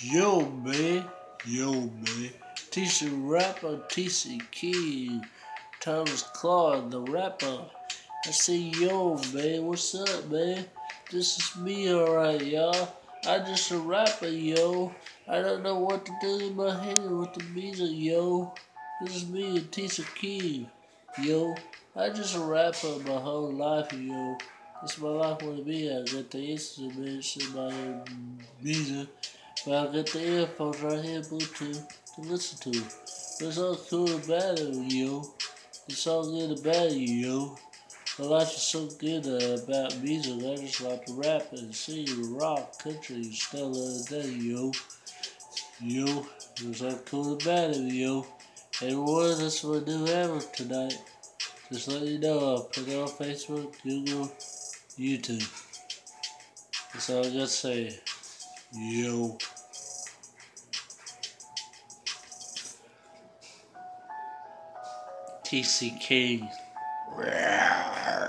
Yo, man. Yo, man. TC Rapper, TC King, Thomas Clark, the rapper. I say, yo, man, what's up, man? This is me, alright, y'all. I just a rapper, yo. I don't know what to do in my head with the music, yo. This is me, TC King, yo. I just a rapper my whole life, yo. It's my life want to be. I got the instruments in my music. But I got the earphones right here, Bluetooth, to listen to. But it's all cool about it, yo. It's all good about it, yo. My life is so good about music. I just like to rap and sing, rock, country, stuff like that, yo. Yo, it's all cool about it, yo. Everyone, that's what I do have tonight. Just let you know, I'll put it on Facebook, Google, YouTube. That's all I got to say. Yo. TC King.